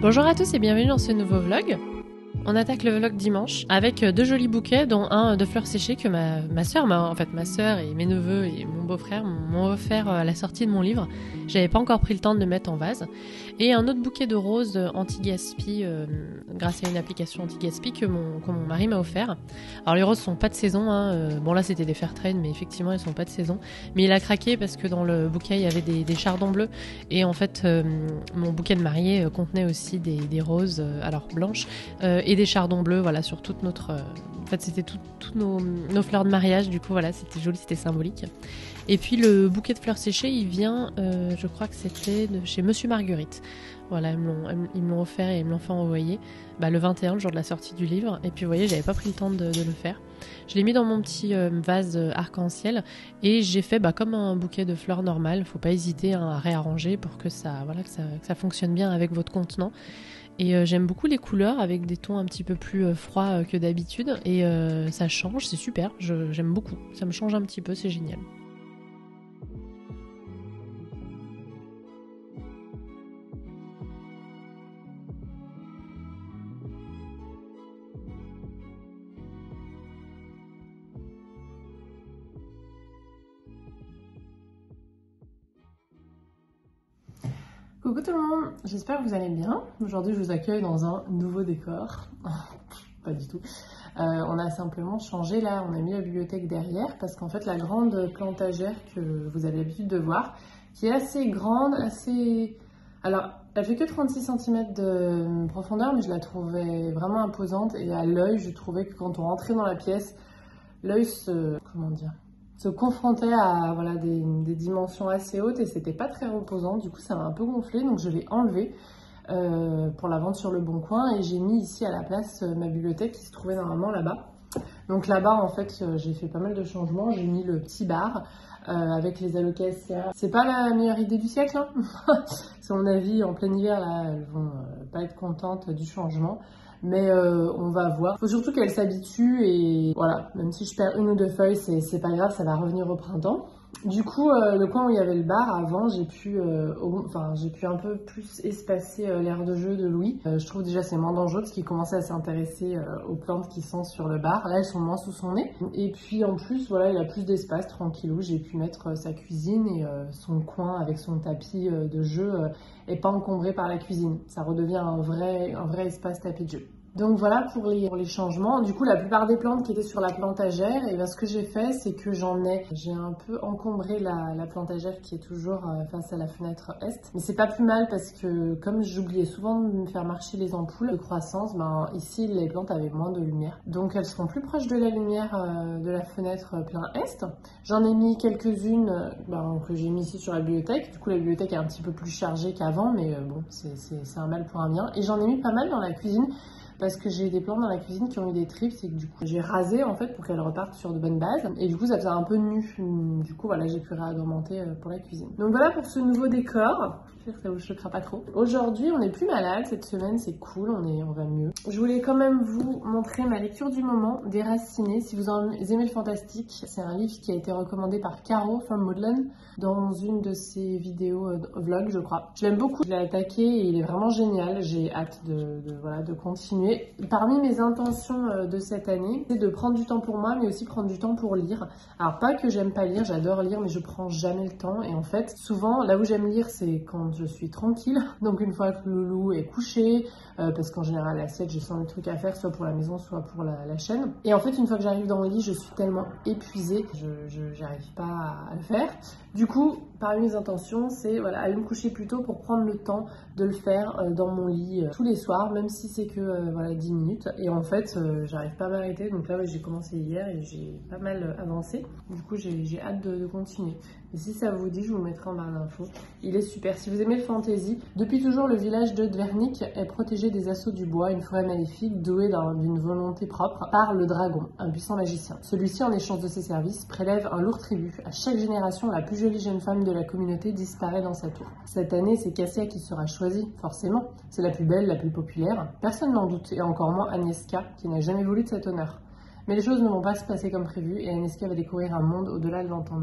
Bonjour à tous et bienvenue dans ce nouveau vlog. On attaque le vlog dimanche avec deux jolis bouquets, dont un de fleurs séchées que ma sœur et mes neveux et mon beau-frère m'ont offert à la sortie de mon livre. J'avais pas encore pris le temps de le mettre en vase. Et un autre bouquet de roses anti-gaspi grâce à une application anti-gaspi que mon mari m'a offert. Alors les roses sont pas de saison, bon là c'était des Fairtrade mais effectivement elles sont pas de saison. Mais il a craqué parce que dans le bouquet il y avait des chardons bleus et en fait mon bouquet de mariée contenait aussi des roses alors blanches et des chardons bleus, voilà, sur toute notre... en fait, c'était toutes nos fleurs de mariage, du coup, voilà, c'était joli, c'était symbolique. Et puis, le bouquet de fleurs séchées, il vient, je crois que c'était de chez Monsieur Marguerite. Voilà, ils me l'ont offert et ils me l'ont fait envoyer le 21, le jour de la sortie du livre. Et puis, vous voyez, j'avais pas pris le temps de le faire. Je l'ai mis dans mon petit vase arc-en-ciel et j'ai fait comme un bouquet de fleurs normal. Faut pas hésiter à réarranger pour que ça fonctionne bien avec votre contenant. Et j'aime beaucoup les couleurs avec des tons un petit peu plus froids que d'habitude et ça change, c'est super, j'aime beaucoup, ça me change un petit peu, c'est génial. Coucou tout le monde, j'espère que vous allez bien. Aujourd'hui je vous accueille dans un nouveau décor. Pas du tout. On a simplement changé là, on a mis la bibliothèque derrière parce qu'en fait la grande plantagère que vous avez l'habitude de voir, qui est assez grande, alors elle fait que 36 cm de profondeur mais je la trouvais vraiment imposante et à l'œil je trouvais que quand on rentrait dans la pièce, l'œil se confrontait à des dimensions assez hautes et c'était pas très reposant, du coup ça m'a un peu gonflé donc je l'ai enlevé pour la vendre sur le bon coin et j'ai mis ici à la place ma bibliothèque qui se trouvait normalement là-bas. Donc là-bas en fait j'ai fait pas mal de changements, j'ai mis le petit bar avec les allocations SCA. C'est pas la meilleure idée du siècle, hein. C'est mon avis, en plein hiver là elles vont pas être contentes du changement. Mais on va voir. Faut surtout qu'elle s'habitue et voilà, même si je perds une ou deux feuilles, c'est pas grave, ça va revenir au printemps. Du coup, le coin où il y avait le bar avant, j'ai pu un peu plus espacer l'aire de jeu de Louis. Je trouve déjà c'est moins dangereux parce qu'il commençait à s'intéresser aux plantes qui sont sur le bar. Là, elles sont moins sous son nez. Et puis en plus, voilà, il a plus d'espace, tranquillou. J'ai pu mettre sa cuisine et son coin avec son tapis de jeu est pas encombré par la cuisine. Ça redevient un vrai espace tapis de jeu. Donc voilà pour les changements. Du coup, la plupart des plantes qui étaient sur la plantagère, et ce que j'ai fait, c'est que j'ai un peu encombré la plantagère qui est toujours face à la fenêtre est. Mais c'est pas plus mal parce que comme j'oubliais souvent de me faire marcher les ampoules de croissance, ici les plantes avaient moins de lumière. Donc elles seront plus proches de la lumière de la fenêtre plein est. J'en ai mis quelques-unes que j'ai mis ici sur la bibliothèque. Du coup, la bibliothèque est un petit peu plus chargée qu'avant, mais bon, c'est un mal pour un bien. Et j'en ai mis pas mal dans la cuisine. Parce que j'ai des plantes dans la cuisine qui ont eu des trips et que du coup j'ai rasé en fait pour qu'elles repartent sur de bonnes bases et du coup ça faisait un peu nu, du coup voilà j'ai pu réagrémenter pour la cuisine. Donc voilà pour ce nouveau décor, j'espère que ça vous choquera pas trop. Aujourd'hui on n'est plus malade, cette semaine c'est cool, on va mieux. Je voulais quand même vous montrer ma lecture du moment, Déraciné. Si vous aimez le fantastique, c'est un livre qui a été recommandé par Caro from Woodland dans une de ses vidéos vlog je crois. Je l'aime beaucoup, je l'ai attaqué et il est vraiment génial, j'ai hâte de continuer. Parmi mes intentions de cette année, c'est de prendre du temps pour moi, mais aussi prendre du temps pour lire. Alors pas que j'aime pas lire, j'adore lire, mais je prends jamais le temps. Et en fait, souvent, là où j'aime lire, c'est quand je suis tranquille. Donc une fois que le loup est couché, parce qu'en général à 7, j'ai 100 000 trucs à faire, soit pour la maison, soit pour la chaîne. Et en fait, une fois que j'arrive dans le lit, je suis tellement épuisée, j'arrive pas à le faire. Du coup, parmi mes intentions, c'est aller me coucher plus tôt pour prendre le temps de le faire dans mon lit tous les soirs, même si c'est que 10 minutes. Et en fait, j'arrive pas à m'arrêter. Donc là, j'ai commencé hier et j'ai pas mal avancé. Du coup, j'ai hâte de continuer. Et si ça vous dit, je vous le mettrai en barre d'infos. Il est super. Si vous aimez le fantasy, depuis toujours, le village de Dvernik est protégé des assauts du bois, une forêt maléfique douée d'une volonté propre par le dragon, un puissant magicien. Celui-ci, en échange de ses services, prélève un lourd tribut. À chaque génération, la plus jolie jeune femme de la communauté disparaît dans sa tour. Cette année, c'est Cassia qui sera choisie, forcément. C'est la plus belle, la plus populaire. Personne n'en doute, et encore moins Agnieszka, qui n'a jamais voulu de cet honneur. Mais les choses ne vont pas se passer comme prévu, et Agnieszka va découvrir un monde au-delà de l'entendement.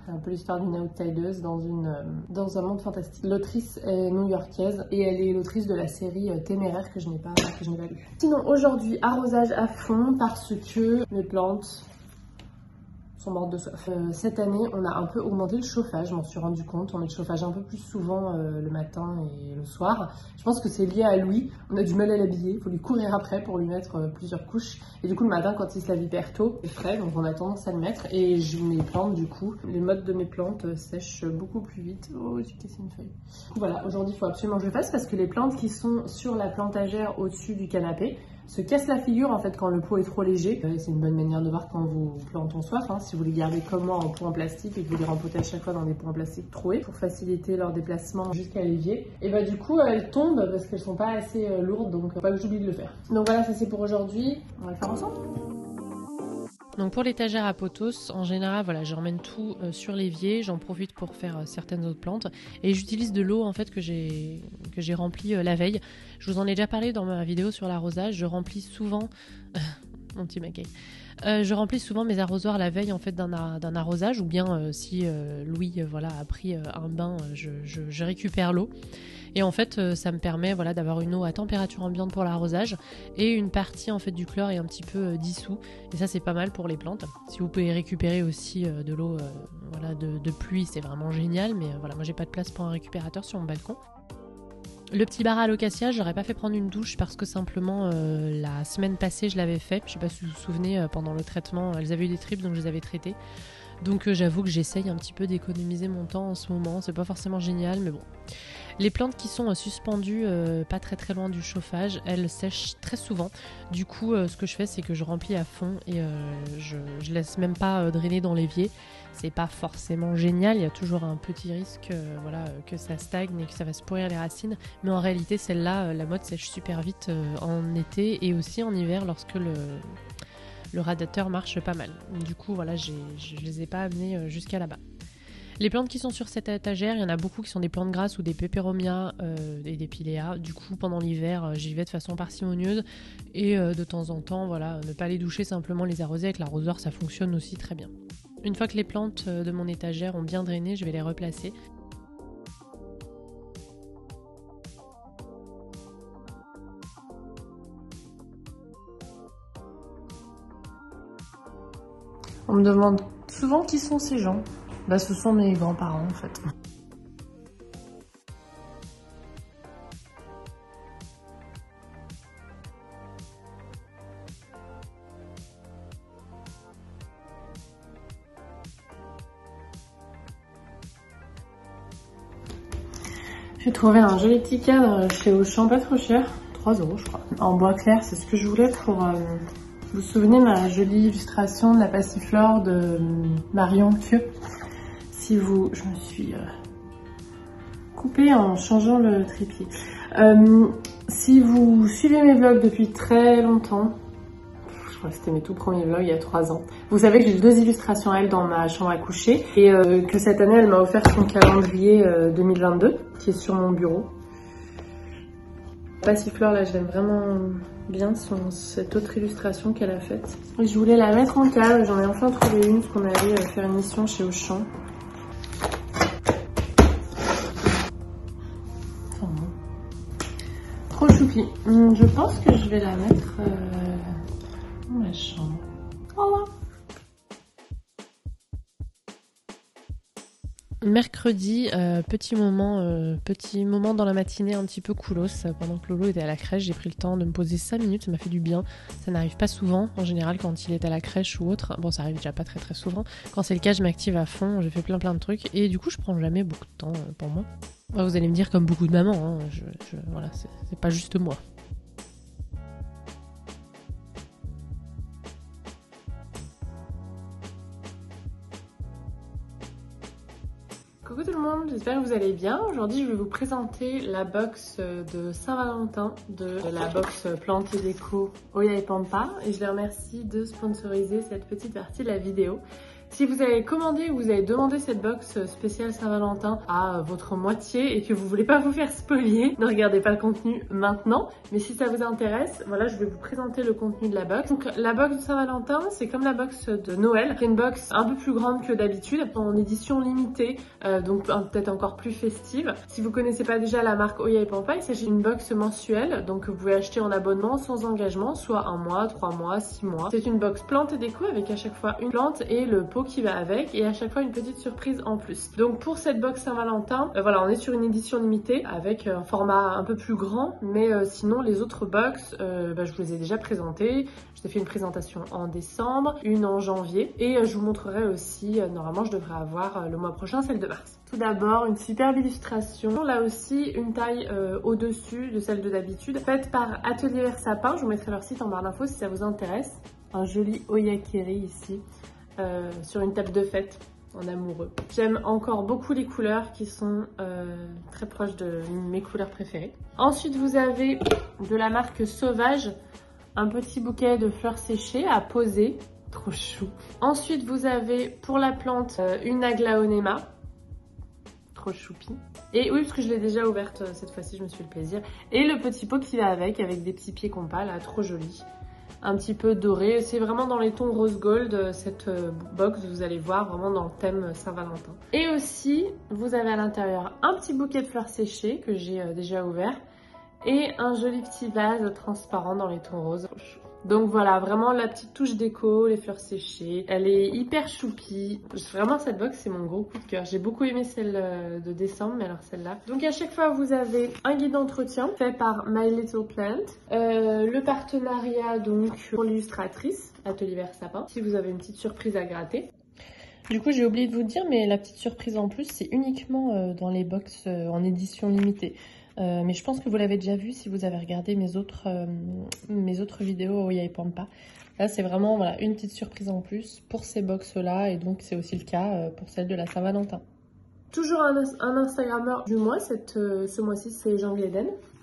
un peu l'histoire d'une outsideuse dans un monde fantastique. L'autrice est new-yorkaise et elle est l'autrice de la série Téméraire que je n'ai pas lue. Sinon aujourd'hui, arrosage à fond parce que mes plantes sont mortes de soif. Cette année, on a un peu augmenté le chauffage, je m'en suis rendu compte. On met le chauffage un peu plus souvent le matin et le soir. Je pense que c'est lié à Louis. On a du mal à l'habiller, il faut lui courir après pour lui mettre plusieurs couches. Et du coup, le matin, quand il se lave hyper tôt, c'est frais, donc on a tendance à le mettre. Et mes plantes, du coup, les mottes de mes plantes sèchent beaucoup plus vite. Oh, j'ai cassé une feuille. Du coup, voilà, aujourd'hui, il faut absolument que je le fasse parce que les plantes qui sont sur la plantagère au-dessus du canapé se cassent la figure en fait quand le pot est trop léger. C'est une bonne manière de voir quand vos plantes ont soif. Si vous les gardez comme moi en pot en plastique et que vous les rempotez à chaque fois dans des pots en plastique troués pour faciliter leur déplacement jusqu'à l'évier, et bah du coup elles tombent parce qu'elles sont pas assez lourdes, donc pas que j'oublie de le faire. Donc voilà, ça c'est pour aujourd'hui. On va le faire ensemble. Donc pour l'étagère à pothos, en général, voilà, j'emmène tout sur l'évier, j'en profite pour faire certaines autres plantes et j'utilise de l'eau en fait que j'ai remplie la veille. Je vous en ai déjà parlé dans ma vidéo sur l'arrosage, je remplis souvent mon petit maquet. Je remplis souvent mes arrosoirs la veille en fait d'un arrosage ou bien si Louis a pris un bain, je récupère l'eau. Et en fait, ça me permet d'avoir une eau à température ambiante pour l'arrosage et une partie en fait du chlore est un petit peu dissous. Et ça, c'est pas mal pour les plantes. Si vous pouvez récupérer aussi de l'eau de pluie, c'est vraiment génial. Mais moi, j'ai pas de place pour un récupérateur sur mon balcon. Le petit bar à l'ocassia, j'aurais pas fait prendre une douche parce que simplement la semaine passée, je l'avais fait. Je sais pas si vous vous souvenez, pendant le traitement, elles avaient eu des tripes, donc je les avais traitées. Donc j'avoue que j'essaye un petit peu d'économiser mon temps en ce moment. C'est pas forcément génial, mais bon. Les plantes qui sont suspendues pas très loin du chauffage, elles sèchent très souvent. Du coup, ce que je fais, c'est que je remplis à fond et je laisse même pas drainer dans l'évier. C'est pas forcément génial, il y a toujours un petit risque que ça stagne et que ça va se pourrir les racines. Mais en réalité, celle-là, la motte sèche super vite en été et aussi en hiver lorsque le radiateur marche pas mal. Du coup, je les ai pas amenées jusqu'à là-bas. Les plantes qui sont sur cette étagère, il y en a beaucoup qui sont des plantes grasses ou des peperomias et des piléas. Du coup, pendant l'hiver, j'y vais de façon parcimonieuse et de temps en temps, ne pas les doucher, simplement les arroser avec l'arrosoir, ça fonctionne aussi très bien. Une fois que les plantes de mon étagère ont bien drainé, je vais les replacer. On me demande souvent qui sont ces gens. Ce sont mes grands-parents en fait. J'ai trouvé un joli petit cadre chez Auchan, pas trop cher, 3 € je crois. En bois clair, c'est ce que je voulais pour... Vous vous souvenez ma jolie illustration de la passiflore de Marion Thieu? Je me suis coupée en changeant le trépied. Si vous suivez mes vlogs depuis très longtemps, je crois que c'était mes tout premiers vlogs il y a 3 ans, vous savez que j'ai 2 illustrations à elle dans ma chambre à coucher et que cette année elle m'a offert son calendrier 2022 qui est sur mon bureau. Passiflore là, je l'aime vraiment bien, cette autre illustration qu'elle a faite. Et je voulais la mettre en cadre, j'en ai enfin trouvé une parce qu'on allait faire une mission chez Auchan. Trop choupi. Je pense que je vais la mettre dans ma chambre. Voilà. Mercredi, petit moment dans la matinée un petit peu coolos. Pendant que Lolo était à la crèche, j'ai pris le temps de me poser 5 minutes, ça m'a fait du bien. Ça n'arrive pas souvent, en général quand il est à la crèche ou autre. Bon, ça arrive déjà pas très souvent. Quand c'est le cas, je m'active à fond, je fais plein de trucs et du coup je prends jamais beaucoup de temps pour moi. Vous allez me dire comme beaucoup de mamans, voilà, c'est pas juste moi. Coucou tout le monde, j'espère que vous allez bien. Aujourd'hui, je vais vous présenter la box de Saint-Valentin de la box Plantes et Déco Oya et Pampa. Et je les remercie de sponsoriser cette petite partie de la vidéo. Si vous avez commandé ou vous avez demandé cette box spéciale Saint-Valentin à votre moitié et que vous voulez pas vous faire spolier, ne regardez pas le contenu maintenant. Mais si ça vous intéresse, voilà, je vais vous présenter le contenu de la box. Donc la box de Saint-Valentin, c'est comme la box de Noël. C'est une box un peu plus grande que d'habitude, en édition limitée, donc peut-être encore plus festive. Si vous connaissez pas déjà la marque Oya et Pampa, il s'agit d'une box mensuelle, donc vous pouvez acheter en abonnement sans engagement, soit 1 mois, 3 mois, 6 mois. C'est une box plante et déco avec à chaque fois une plante et le pot qui va avec et à chaque fois une petite surprise en plus. Donc pour cette box Saint-Valentin, voilà, on est sur une édition limitée avec un format un peu plus grand, mais sinon les autres box, je vous les ai déjà présentées. Je vous ai fait une présentation en décembre, une en janvier et je vous montrerai aussi, normalement je devrais avoir le mois prochain celle de mars. Tout d'abord, une superbe illustration, là aussi une taille au-dessus de celle de d'habitude, faite par Atelier Vert Sapin. Je vous mettrai leur site en barre d'infos si ça vous intéresse. Un joli oyakeri ici, sur une table de fête en amoureux. J'aime encore beaucoup les couleurs qui sont très proches de mes couleurs préférées. Ensuite, vous avez de la marque Sauvage, un petit bouquet de fleurs séchées à poser. Trop chou. Ensuite, vous avez pour la plante une aglaonema. Trop choupi. Et oui, parce que je l'ai déjà ouverte cette fois-ci, je me suis fait le plaisir. Et le petit pot qui va avec des petits pieds compas, là, trop joli. Un petit peu doré. C'est vraiment dans les tons rose gold, cette box, vous allez voir, vraiment dans le thème Saint-Valentin. Et aussi, vous avez à l'intérieur un petit bouquet de fleurs séchées que j'ai déjà ouvert. Et un joli petit vase transparent dans les tons roses. Donc voilà, vraiment la petite touche déco, les fleurs séchées. Elle est hyper choupie. Vraiment, cette box, c'est mon gros coup de cœur. J'ai beaucoup aimé celle de décembre, mais alors celle-là. Donc à chaque fois, vous avez un guide d'entretien fait par My Little Plant. Le partenariat donc pour l'illustratrice, Atelier Vert Sapin, si vous avez une petite surprise à gratter. Du coup, j'ai oublié de vous dire, mais la petite surprise en plus, c'est uniquement dans les box en édition limitée. Mais je pense que vous l'avez déjà vu si vous avez regardé mes autres vidéos Oya et Pampa. Là, c'est vraiment voilà, une petite surprise en plus pour ces box-là. Et donc, c'est aussi le cas pour celle de la Saint-Valentin. Toujours un Instagrammeur du mois. Ce mois-ci, c'est Jean Gléden.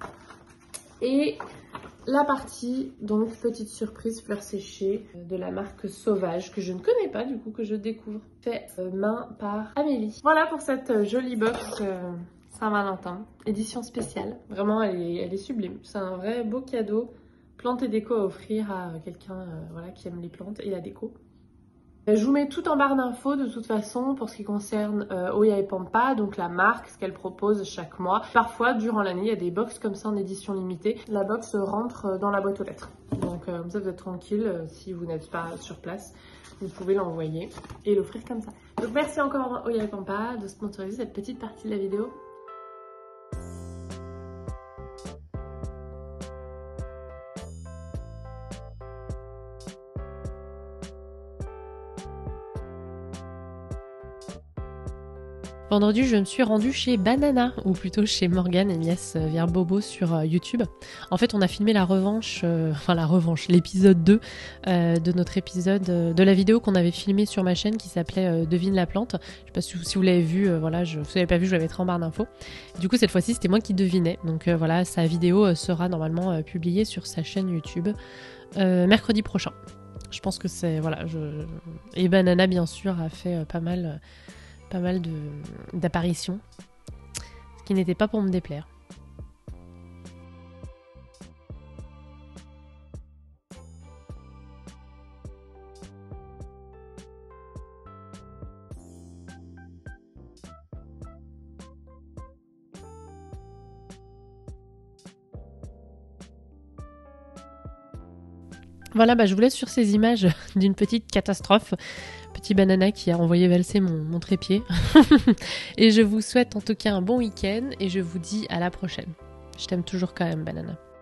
Et la partie, donc, petite surprise fleurs séchées de la marque Sauvage, que je ne connais pas, du coup, que je découvre. Fait main par Amélie. Voilà pour cette jolie box Saint-Valentin, édition spéciale. Vraiment, elle est sublime. C'est un vrai beau cadeau, plante et déco à offrir à quelqu'un voilà, qui aime les plantes et la déco. Je vous mets tout en barre d'infos de toute façon pour ce qui concerne Oya et Pampa, donc la marque, ce qu'elle propose chaque mois. Parfois, durant l'année, il y a des box comme ça en édition limitée. La box rentre dans la boîte aux lettres. Donc comme ça, vous êtes tranquille. Si vous n'êtes pas sur place, vous pouvez l'envoyer et l'offrir comme ça. Donc merci encore Oya et Pampa de sponsoriser cette petite partie de la vidéo. Vendredi, je me suis rendue chez Banana, ou plutôt chez Morgane alias Vierbobo sur YouTube. En fait, on a filmé l'épisode 2 de notre épisode, de la vidéo qu'on avait filmée sur ma chaîne qui s'appelait Devine la plante. Je sais pas si vous l'avez vu, voilà, si vous l'avez pas vu, je l'avais mettre en barre d'infos. Du coup, cette fois-ci, c'était moi qui devinais. Donc voilà, sa vidéo sera normalement publiée sur sa chaîne YouTube mercredi prochain. Je pense que c'est, voilà, et Banana, bien sûr, a fait pas mal d'apparitions, ce qui n'était pas pour me déplaire. Voilà, je vous laisse sur ces images d'une petite catastrophe. Petit Banana qui a envoyé valser mon trépied. Et je vous souhaite en tout cas un bon week-end et je vous dis à la prochaine. Je t'aime toujours quand même, Banana.